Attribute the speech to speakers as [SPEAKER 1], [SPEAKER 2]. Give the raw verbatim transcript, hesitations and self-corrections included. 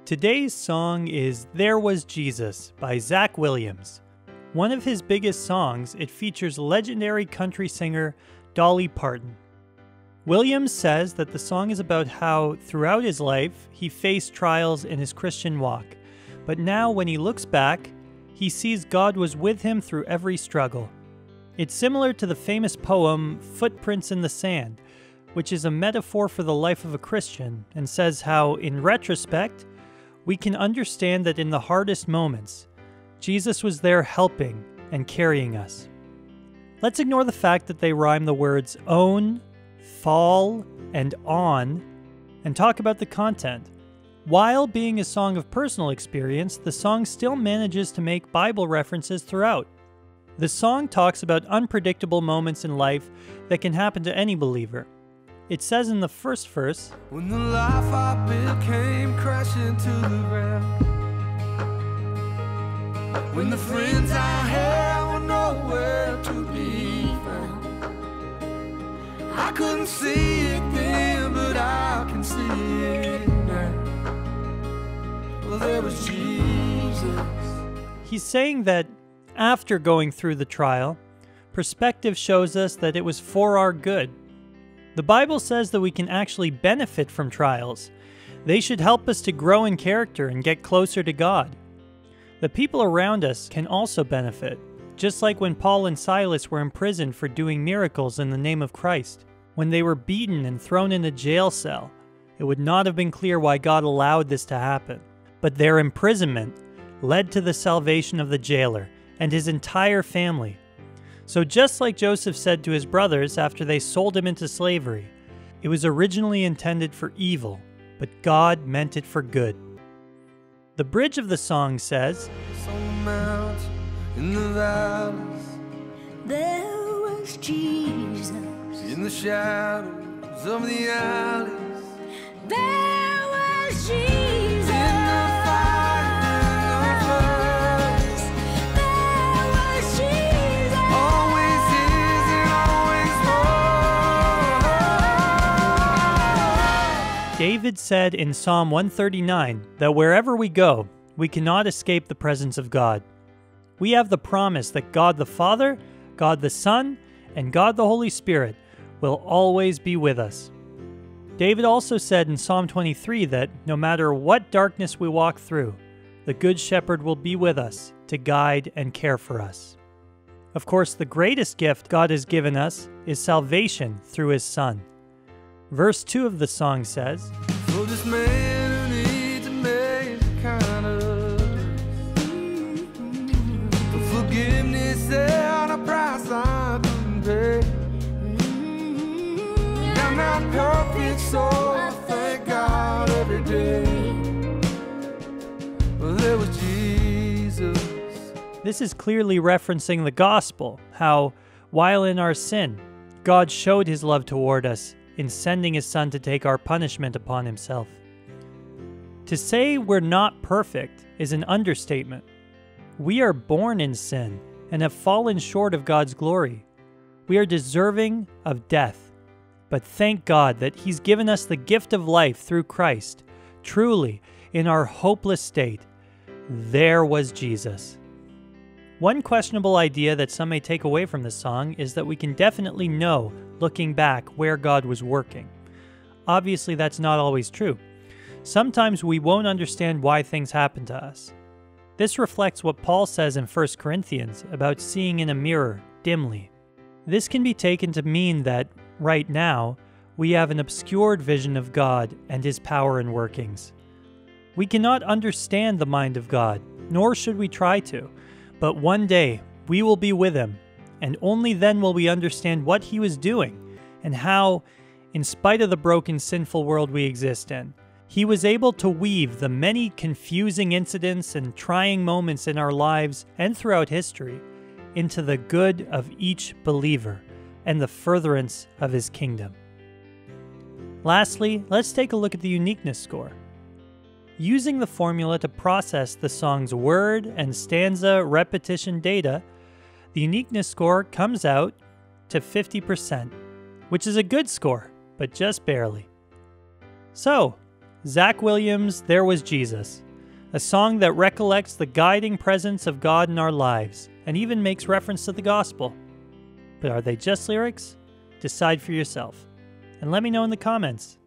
[SPEAKER 1] Today's song is There Was Jesus by Zach Williams. One of his biggest songs, it features legendary country singer Dolly Parton. Williams says that the song is about how, throughout his life, he faced trials in his Christian walk, but now when he looks back, he sees God was with him through every struggle. It's similar to the famous poem Footprints in the Sand, which is a metaphor for the life of a Christian and says how, in retrospect, we can understand that in the hardest moments, Jesus was there helping and carrying us. Let's ignore the fact that they rhyme the words own, fall, and on, and talk about the content. While being a song of personal experience, the song still manages to make Bible references throughout. The song talks about unpredictable moments in life that can happen to any believer. It says in the first verse,
[SPEAKER 2] when the life I built came crashing to the ground, when the friends I had were nowhere to be found, I couldn't see it then, but I can see it now. Well, there was Jesus.
[SPEAKER 1] He's saying that after going through the trial, perspective shows us that it was for our good. The Bible says that we can actually benefit from trials. They should help us to grow in character and get closer to God. The people around us can also benefit, just like when Paul and Silas were imprisoned for doing miracles in the name of Christ. When they were beaten and thrown in a jail cell, it would not have been clear why God allowed this to happen. But their imprisonment led to the salvation of the jailer and his entire family. So just like Joseph said to his brothers after they sold him into slavery, it was originally intended for evil, but God meant it for good. The bridge of the song says,
[SPEAKER 2] on the mountains, in the valleys,
[SPEAKER 3] there was Jesus.
[SPEAKER 2] In the shadows of the alleys,
[SPEAKER 3] There was Jesus.
[SPEAKER 2] in the fire, in the floods,
[SPEAKER 3] There was Jesus.
[SPEAKER 2] always is and always was.
[SPEAKER 1] David said in Psalm one thirty-nine that wherever we go, we cannot escape the presence of God. We have the promise that God the Father, God the Son, and God the Holy Spirit will always be with us. David also said in Psalm twenty-three that no matter what darkness we walk through, the Good Shepherd will be with us to guide and care for us. Of course, the greatest gift God has given us is salvation through His Son. Verse two of the song says,
[SPEAKER 2] For this man who needs amazing kind of for forgiveness and a price I couldn't pay. I'm not perfect, so I thank God every day. Well, there was Jesus.
[SPEAKER 1] This is clearly referencing the gospel, how, while in our sin, God showed His love toward us in sending His Son to take our punishment upon Himself. To say we're not perfect is an understatement. We are born in sin and have fallen short of God's glory. We are deserving of death. But thank God that He's given us the gift of life through Christ. Truly, in our hopeless state, there was Jesus. One questionable idea that some may take away from this song is that we can definitely know, looking back, where God was working. Obviously, that's not always true. Sometimes we won't understand why things happen to us. This reflects what Paul says in First Corinthians about seeing in a mirror, dimly. This can be taken to mean that, right now, we have an obscured vision of God and His power and workings. We cannot understand the mind of God, nor should we try to, but one day we will be with Him, and only then will we understand what He was doing, and how, in spite of the broken, sinful world we exist in, He was able to weave the many confusing incidents and trying moments in our lives and throughout history into the good of each believer and the furtherance of His kingdom. Lastly, let's take a look at the uniqueness score. Using the formula to process the song's word and stanza repetition data, the uniqueness score comes out to fifty percent, which is a good score, but just barely. So, Zach Williams' There Was Jesus, a song that recollects the guiding presence of God in our lives and even makes reference to the gospel. But are they just lyrics? Decide for yourself. And let me know in the comments.